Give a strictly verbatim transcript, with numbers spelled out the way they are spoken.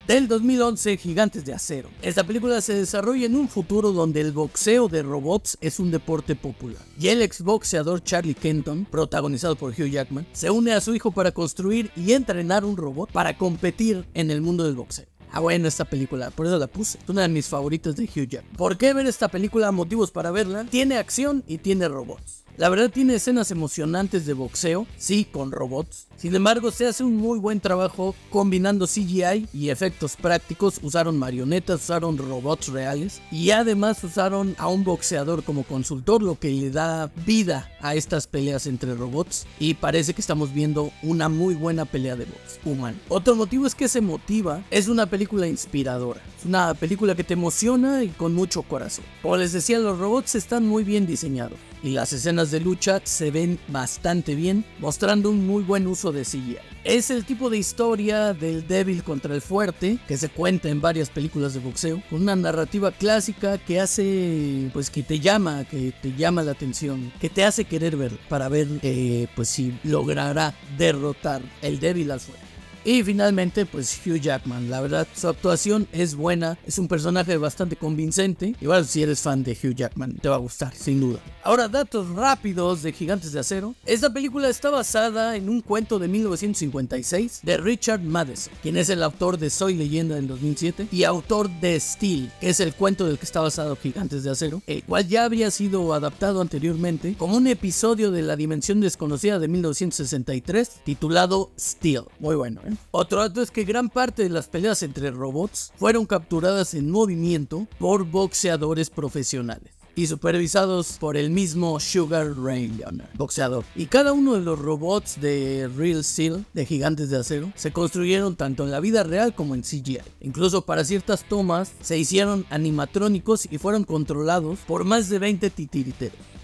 Del dos mil once, Gigantes de Acero. Esta película se desarrolla en un futuro donde el boxeo de robots es un deporte popular. Y el exboxeador Charlie Kenton, protagonizado por Hugh Jackman, se une a su hijo para construir y entrenar un robot para competir en el mundo del boxeo. Ah, bueno, esta película, por eso la puse. Es una de mis favoritas de Hugh Jackman. ¿Por qué ver esta película? Motivos para verla. Tiene acción y tiene robots. La verdad tiene escenas emocionantes de boxeo, sí, con robots. Sin embargo, se hace un muy buen trabajo combinando C G I y efectos prácticos. Usaron marionetas, usaron robots reales y además usaron a un boxeador como consultor, lo que le da vida a estas peleas entre robots. Y parece que estamos viendo una muy buena pelea de box humano. Otro motivo es que se motiva. Es una película inspiradora. Es una película que te emociona y con mucho corazón. Como les decía, los robots están muy bien diseñados y las escenas de lucha se ven bastante bien, mostrando un muy buen uso de C G I. Es el tipo de historia del débil contra el fuerte que se cuenta en varias películas de boxeo, con una narrativa clásica que hace, pues que te llama, que te llama la atención, que te hace querer ver para ver, eh, pues si logrará derrotar el débil al fuerte. Y finalmente, pues Hugh Jackman, la verdad su actuación es buena, es un personaje bastante convincente. Igual si eres fan de Hugh Jackman te va a gustar, sin duda. Ahora, datos rápidos de Gigantes de Acero. Esta película está basada en un cuento de mil novecientos cincuenta y seis de Richard Matheson, quien es el autor de Soy Leyenda del dos mil siete y autor de Steel, que es el cuento del que está basado Gigantes de Acero, el cual ya había sido adaptado anteriormente como un episodio de La Dimensión Desconocida de mil novecientos sesenta y tres titulado Steel. Muy bueno, ¿eh? Otro dato es que gran parte de las peleas entre robots fueron capturadas en movimiento por boxeadores profesionales y supervisados por el mismo Sugar Ray Leonard, boxeador. Y cada uno de los robots de Real Steel, de Gigantes de Acero, se construyeron tanto en la vida real como en C G I. Incluso para ciertas tomas se hicieron animatrónicos y fueron controlados por más de veinte titiriteros.